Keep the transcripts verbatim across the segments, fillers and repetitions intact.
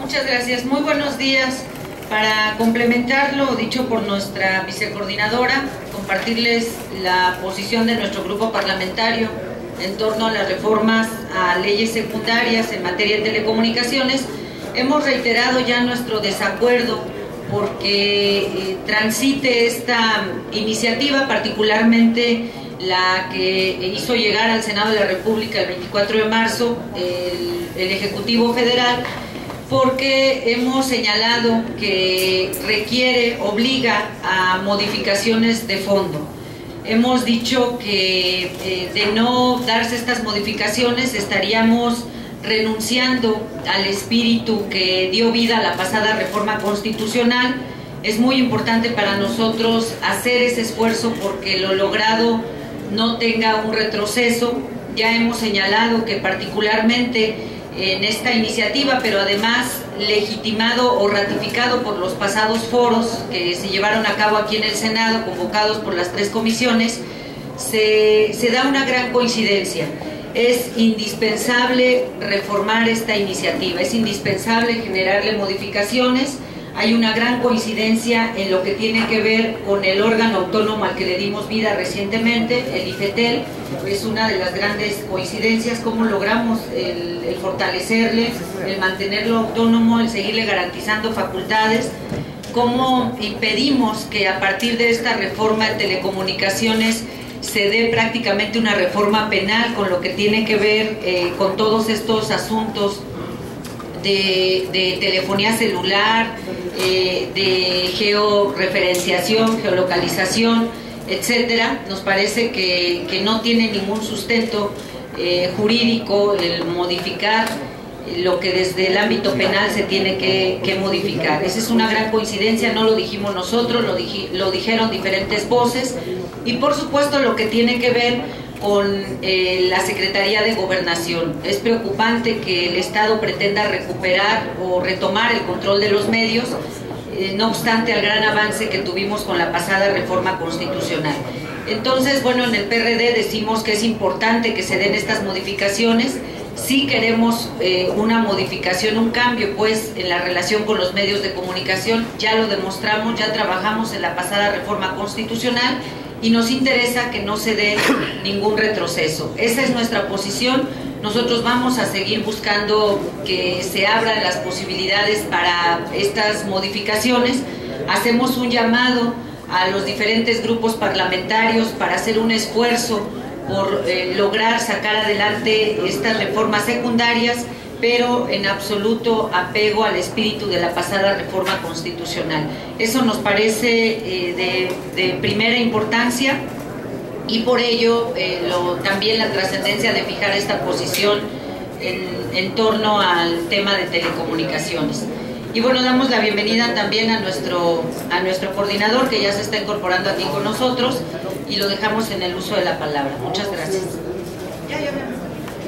Muchas gracias. Muy buenos días. Para complementar lo dicho por nuestra vicecoordinadora, compartirles la posición de nuestro grupo parlamentario en torno a las reformas a leyes secundarias en materia de telecomunicaciones. Hemos reiterado ya nuestro desacuerdo porque eh, transite esta iniciativa, particularmente la que hizo llegar al Senado de la República el veinticuatro de marzo el, el Ejecutivo Federal, porque hemos señalado que requiere, obliga a modificaciones de fondo. Hemos dicho que eh, de no darse estas modificaciones estaríamos renunciando al espíritu que dio vida a la pasada reforma constitucional. Es muy importante para nosotros hacer ese esfuerzo porque lo logrado no tenga un retroceso. Ya hemos señalado que particularmente en esta iniciativa, pero además legitimado o ratificado por los pasados foros que se llevaron a cabo aquí en el Senado, convocados por las tres comisiones, se, se da una gran coincidencia. Es indispensable reformar esta iniciativa, es indispensable generarle modificaciones. Hay una gran coincidencia en lo que tiene que ver con el órgano autónomo al que le dimos vida recientemente, el IFETEL. Es una de las grandes coincidencias, cómo logramos el, el fortalecerle, el mantenerlo autónomo, el seguirle garantizando facultades, cómo impedimos que a partir de esta reforma de telecomunicaciones se dé prácticamente una reforma penal con lo que tiene que ver eh, con todos estos asuntos de, de telefonía celular, eh, de georreferenciación, geolocalización, etcétera. Nos parece que, que no tiene ningún sustento eh, jurídico el modificar lo que desde el ámbito penal se tiene que, que modificar. Esa es una gran coincidencia, no lo dijimos nosotros, lo, dij, lo dijeron diferentes voces, y por supuesto lo que tiene que ver con eh, la Secretaría de Gobernación. Es preocupante que el Estado pretenda recuperar o retomar el control de los medios, eh, no obstante al gran avance que tuvimos con la pasada reforma constitucional. Entonces, bueno, en el P R D decimos que es importante que se den estas modificaciones. Sí queremos eh, una modificación, un cambio pues en la relación con los medios de comunicación. Ya lo demostramos, ya trabajamos en la pasada reforma constitucional y nos interesa que no se dé ningún retroceso. Esa es nuestra posición. Nosotros vamos a seguir buscando que se abran las posibilidades para estas modificaciones. Hacemos un llamado a los diferentes grupos parlamentarios para hacer un esfuerzo por eh, lograr sacar adelante estas reformas secundarias, pero en absoluto apego al espíritu de la pasada reforma constitucional. Eso nos parece eh, de, de primera importancia, y por ello eh, lo, también la trascendencia de fijar esta posición en, en torno al tema de telecomunicaciones. Y bueno, damos la bienvenida también a nuestro, a nuestro coordinador, que ya se está incorporando aquí con nosotros, y lo dejamos en el uso de la palabra. Muchas gracias. Ya, ya, ya.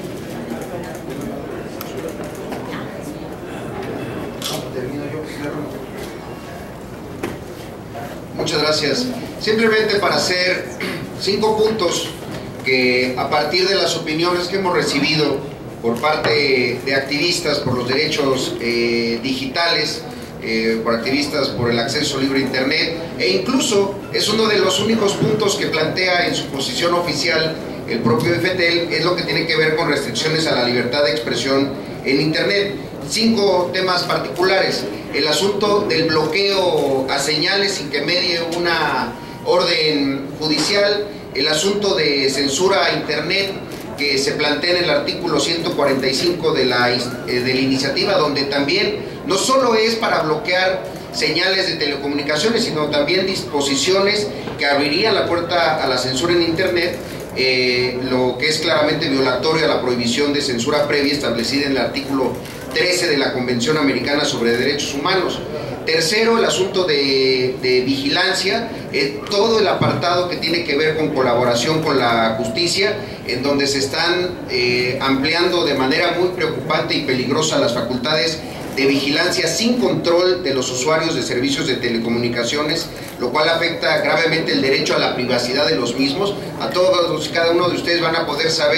Muchas gracias. Simplemente para hacer cinco puntos que, a partir de las opiniones que hemos recibido por parte de activistas por los derechos eh, digitales, eh, por activistas por el acceso libre a Internet, e incluso es uno de los únicos puntos que plantea en su posición oficial el propio IFETEL, es lo que tiene que ver con restricciones a la libertad de expresión en Internet. Cinco temas particulares: el asunto del bloqueo a señales sin que medie una orden judicial, el asunto de censura a Internet que se plantea en el artículo ciento cuarenta y cinco de la, eh, de la iniciativa, donde también no solo es para bloquear señales de telecomunicaciones, sino también disposiciones que abrirían la puerta a la censura en Internet, eh, lo que es claramente violatorio a la prohibición de censura previa establecida en el artículo trece de la Convención Americana sobre Derechos Humanos. Tercero, el asunto de, de vigilancia, eh, todo el apartado que tiene que ver con colaboración con la justicia, en donde se están eh, ampliando de manera muy preocupante y peligrosa las facultades de vigilancia sin control de los usuarios de servicios de telecomunicaciones, lo cual afecta gravemente el derecho a la privacidad de los mismos. A todos y cada uno de ustedes van a poder saber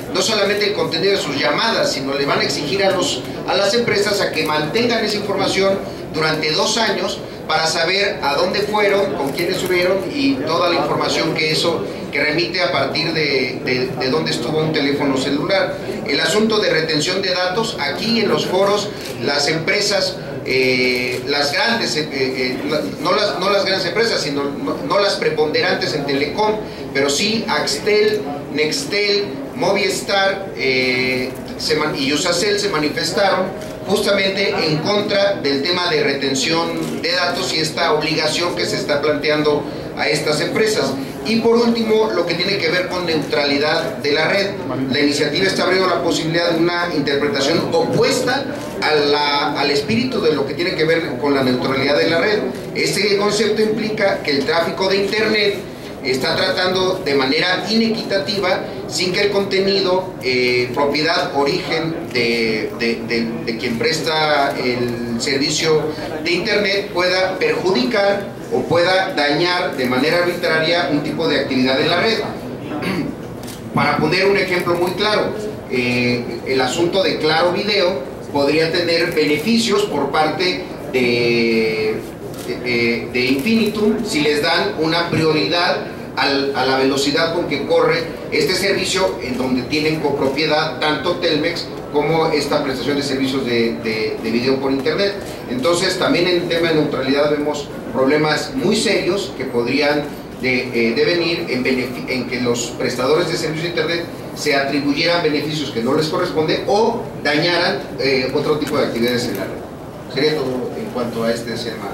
no solamente el contenido de sus llamadas, sino le van a exigir a, los, a las empresas a que mantengan esa información durante dos años para saber a dónde fueron, con quiénes subieron y toda la información que eso que remite a partir de, de, de dónde estuvo un teléfono celular. El asunto de retención de datos, aquí en los foros, las empresas, eh, las grandes, eh, eh, no, las, no las grandes empresas, sino no, no las preponderantes en Telecom, pero sí Axtel, Nextel, Movistar eh, se man, y Usacell se manifestaron justamente en contra del tema de retención de datos y esta obligación que se está planteando a estas empresas. Y por último, lo que tiene que ver con neutralidad de la red. La iniciativa está abriendo la posibilidad de una interpretación opuesta a la, al espíritu de lo que tiene que ver con la neutralidad de la red. Este concepto implica que el tráfico de Internet está tratando de manera inequitativa sin que el contenido, eh, propiedad, origen de, de, de, de quien presta el servicio de Internet pueda perjudicar o pueda dañar de manera arbitraria un tipo de actividad en la red. Para poner un ejemplo muy claro, eh, el asunto de Claro Video podría tener beneficios por parte de, de, de Infinitum si les dan una prioridad al, a la velocidad con que corre este servicio, en donde tienen copropiedad tanto Telmex como esta prestación de servicios de, de, de video por internet. Entonces también en el tema de neutralidad vemos problemas muy serios que podrían de, eh, devenir en, en que los prestadores de servicios de internet se atribuyeran beneficios que no les corresponde o dañaran eh, otro tipo de actividades en la red. Sería todo en cuanto a este tema.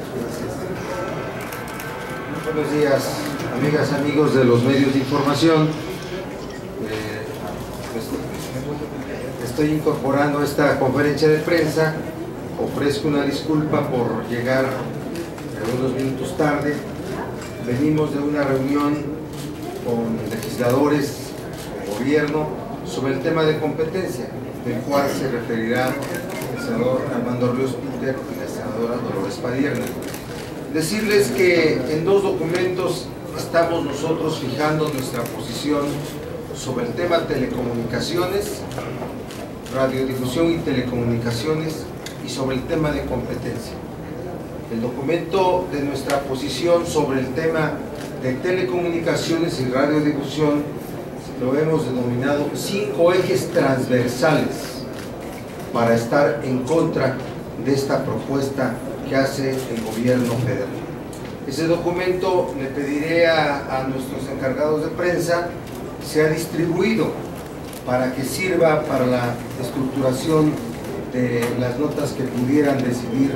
Buenos días, amigas, amigos de los medios de información. Eh, estoy incorporando esta conferencia de prensa. Ofrezco una disculpa por llegar unos minutos tarde. Venimos de una reunión con legisladores, con gobierno, sobre el tema de competencia, del cual se referirá el senador Armando Ríos Peter y la senadora Dolores Padierna. Decirles que en dos documentos estamos nosotros fijando nuestra posición sobre el tema telecomunicaciones, radiodifusión y telecomunicaciones, y sobre el tema de competencia. El documento de nuestra posición sobre el tema de telecomunicaciones y radiodifusión lo hemos denominado cinco ejes transversales para estar en contra de esta propuesta que hace el gobierno federal. Ese documento le pediré a, a nuestros encargados de prensa sea distribuido para que sirva para la estructuración de las notas que pudieran decidir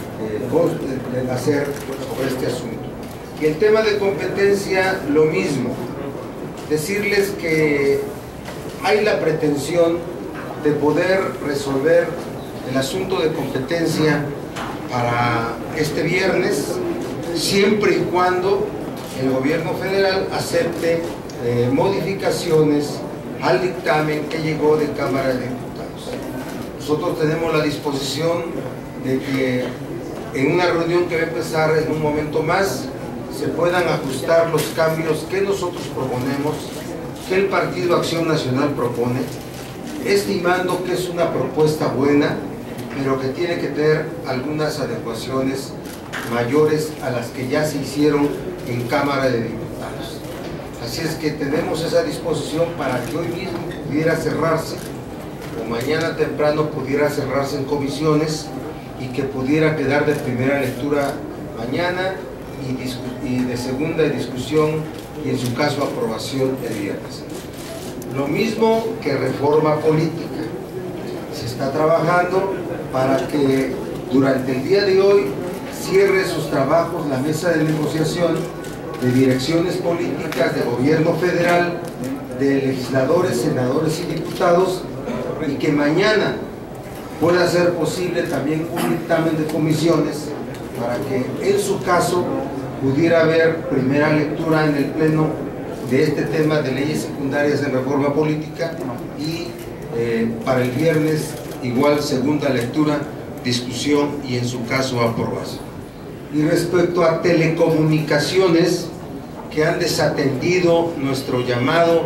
eh, hacer sobre este asunto. Y el tema de competencia, lo mismo. Decirles que hay la pretensión de poder resolver el asunto de competencia para este viernes, siempre y cuando el gobierno federal acepte eh, modificaciones al dictamen que llegó de Cámara de Diputados. Nosotros tenemos la disposición de que en una reunión que va a empezar en un momento más se puedan ajustar los cambios que nosotros proponemos, que el Partido Acción Nacional propone, estimando que es una propuesta buena, pero que tiene que tener algunas adecuaciones mayores a las que ya se hicieron en Cámara de Diputados. Así es que tenemos esa disposición para que hoy mismo pudiera cerrarse, o mañana temprano pudiera cerrarse en comisiones, y que pudiera quedar de primera lectura mañana y, y de segunda discusión y en su caso aprobación el viernes. Lo mismo que reforma política. Se está trabajando para que durante el día de hoy cierre sus trabajos la mesa de negociación de direcciones políticas de gobierno federal, de legisladores, senadores y diputados, y que mañana pueda ser posible también un dictamen de comisiones para que en su caso pudiera haber primera lectura en el pleno de este tema de leyes secundarias en reforma política y eh, para el viernes igual segunda lectura, discusión y en su caso aprobación. Y respecto a telecomunicaciones que han desatendido nuestro llamado,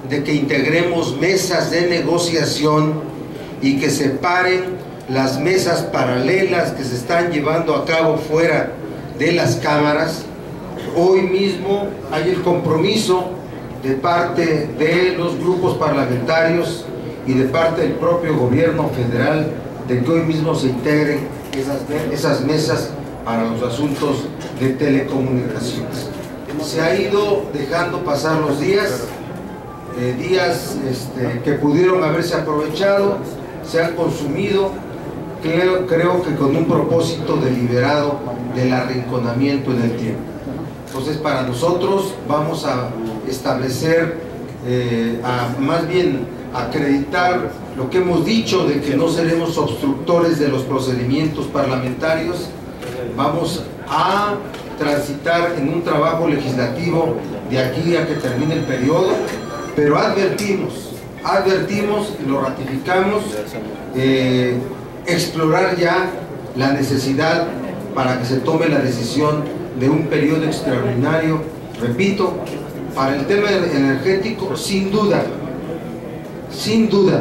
de que integremos mesas de negociación y que se paren las mesas paralelas que se están llevando a cabo fuera de las cámaras. Hoy mismo hay el compromiso de parte de los grupos parlamentarios y de parte del propio gobierno federal de que hoy mismo se integren esas, esas mesas para los asuntos de telecomunicaciones. Se ha ido dejando pasar los días, eh, días este, que pudieron haberse aprovechado, se han consumido, creo, creo que con un propósito deliberado del arrinconamiento en el tiempo. Entonces, para nosotros vamos a establecer, eh, a, más bien acreditar lo que hemos dicho de que no seremos obstructores de los procedimientos parlamentarios. Vamos a transitar en un trabajo legislativo de aquí a que termine el periodo, pero advertimos, advertimos y lo ratificamos, eh, explorar ya la necesidad para que se tome la decisión de un periodo extraordinario, repito, para el tema energético, sin duda, sin duda,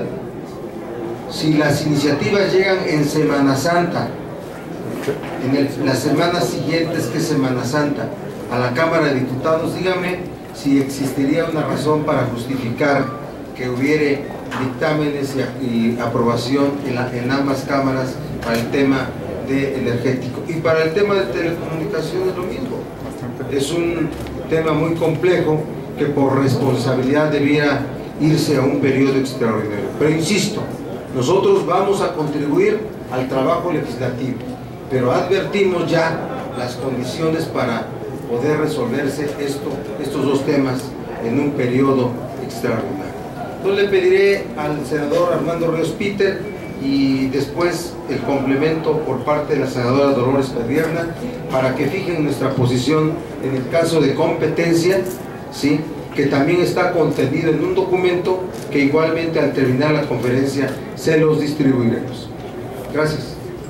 si las iniciativas llegan en Semana Santa, en el, las semanas siguientes que es Semana Santa, a la Cámara de Diputados, dígame si existiría una razón para justificar que hubiere dictámenes y, y aprobación en, la, en ambas cámaras para el tema de energético. Y para el tema de telecomunicaciones lo mismo. Es un tema muy complejo que por responsabilidad debiera irse a un periodo extraordinario. Pero insisto, nosotros vamos a contribuir al trabajo legislativo, pero advertimos ya las condiciones para poder resolverse esto, estos dos temas en un periodo extraordinario. Entonces le pediré al senador Armando Ríos Peter y después el complemento por parte de la senadora Dolores Padierna para que fijen nuestra posición en el caso de competencia, ¿sí?, que también está contenido en un documento que igualmente al terminar la conferencia se los distribuiremos. Gracias.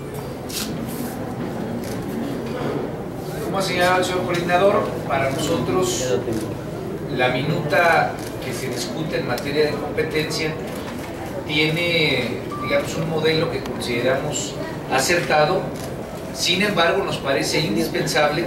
Como ha señalado el señor coordinador, para nosotros la minuta que se discute en materia de competencia tiene, digamos, un modelo que consideramos acertado. Sin embargo, nos parece indispensable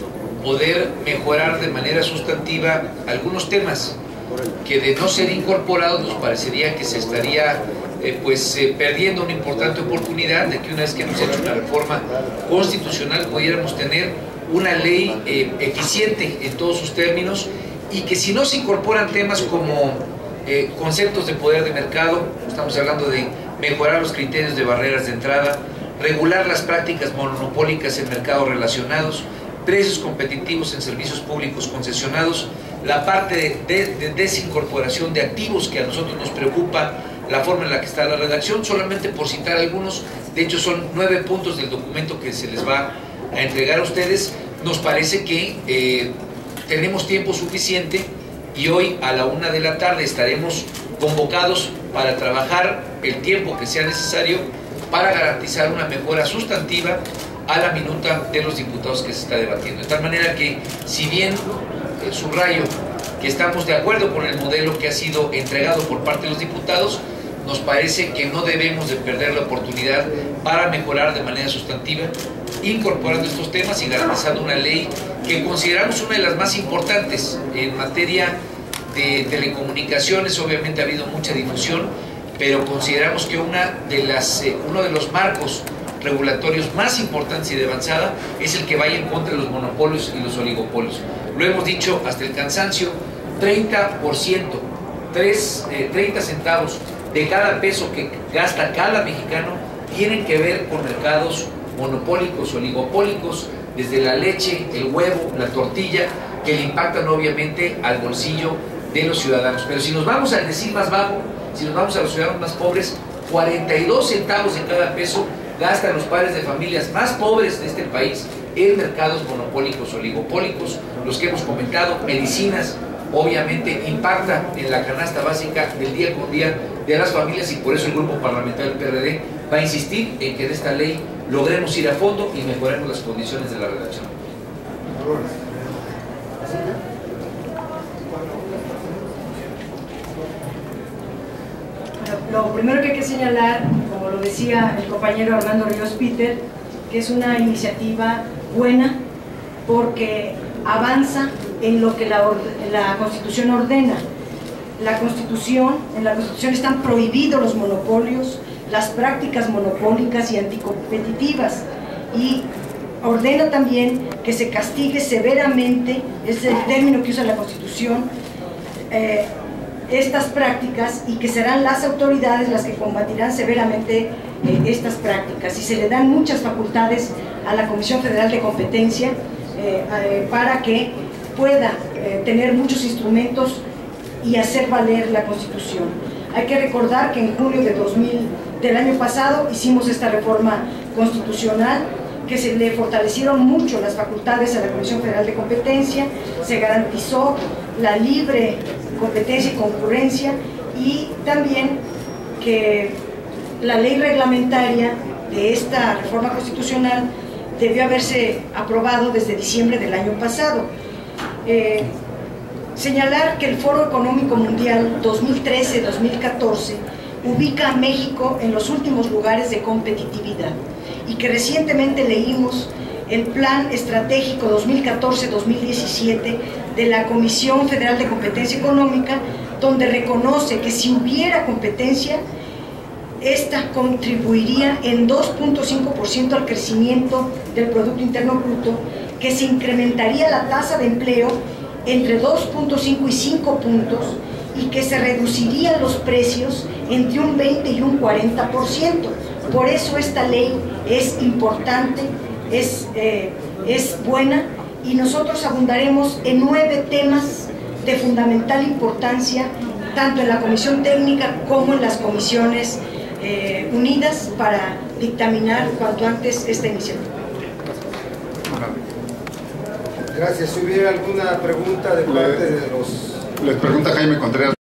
poder mejorar de manera sustantiva algunos temas que, de no ser incorporados, nos parecería que se estaría eh, pues eh, perdiendo una importante oportunidad de que una vez que hemos hecho una reforma constitucional pudiéramos tener una ley eh, eficiente en todos sus términos, y que si no se incorporan temas como eh, conceptos de poder de mercado, estamos hablando de mejorar los criterios de barreras de entrada, regular las prácticas monopólicas en mercados relacionados, precios competitivos en servicios públicos concesionados, la parte de, de, de desincorporación de activos, que a nosotros nos preocupa la forma en la que está la redacción, solamente por citar algunos. De hecho son nueve puntos del documento que se les va a entregar a ustedes. Nos parece que eh, tenemos tiempo suficiente y hoy a la una de la tarde estaremos convocados para trabajar el tiempo que sea necesario para garantizar una mejora sustantiva a la minuta de los diputados que se está debatiendo. De tal manera que, si bien eh, subrayo que estamos de acuerdo con el modelo que ha sido entregado por parte de los diputados, nos parece que no debemos de perder la oportunidad para mejorar de manera sustantiva, incorporando estos temas y garantizando una ley que consideramos una de las más importantes en materia de telecomunicaciones. Obviamente ha habido mucha difusión, pero consideramos que una de las, eh, uno de los marcos regulatorios más importantes y de avanzada es el que vaya en contra de los monopolios y los oligopolios. Lo hemos dicho hasta el cansancio, treinta por ciento, tres, eh, treinta centavos de cada peso que gasta cada mexicano tienen que ver con mercados monopólicos, oligopólicos, desde la leche, el huevo, la tortilla, que le impactan obviamente al bolsillo de los ciudadanos. Pero si nos vamos al decil más bajo, si nos vamos a los ciudadanos más pobres, cuarenta y dos centavos de cada peso gastan los padres de familias más pobres de este país en mercados monopólicos, oligopólicos, los que hemos comentado. Medicinas, obviamente, impacta en la canasta básica del día con día de las familias, y por eso el grupo parlamentario del P R D va a insistir en que de esta ley logremos ir a fondo y mejoremos las condiciones de la redacción. lo primero que hay que señalar, como lo decía el compañero Armando Ríos Peter, que es una iniciativa buena porque avanza en lo que la, la Constitución ordena. La Constitución, en la Constitución están prohibidos los monopolios, las prácticas monopólicas y anticompetitivas, y ordena también que se castigue severamente, es el término que usa la Constitución, eh, estas prácticas, y que serán las autoridades las que combatirán severamente eh, estas prácticas, y se le dan muchas facultades a la Comisión Federal de Competencia eh, eh, para que pueda eh, tener muchos instrumentos y hacer valer la Constitución. Hay que recordar que en julio de dos mil, del año pasado hicimos esta reforma constitucional, que se le fortalecieron mucho las facultades a la Comisión Federal de Competencia, se garantizó la libre competencia y concurrencia, y también que la ley reglamentaria de esta reforma constitucional debió haberse aprobado desde diciembre del año pasado. Eh, señalar que el Foro Económico Mundial dos mil trece dos mil catorce ubica a México en los últimos lugares de competitividad, y que recientemente leímos el Plan Estratégico dos mil catorce dos mil diecisiete de la Comisión Federal de Competencia Económica, donde reconoce que si hubiera competencia, esta contribuiría en dos punto cinco por ciento al crecimiento del Producto Interno Bruto, que se incrementaría la tasa de empleo entre dos punto cinco y cinco puntos, y que se reducirían los precios entre un veinte y un cuarenta por ciento. Por eso esta ley es importante, es, eh, es buena, y nosotros abundaremos en nueve temas de fundamental importancia, tanto en la Comisión Técnica como en las comisiones eh, unidas, para dictaminar cuanto antes esta iniciativa. Gracias. Si hubiera alguna pregunta de parte de los... Les pregunta Jaime Contreras.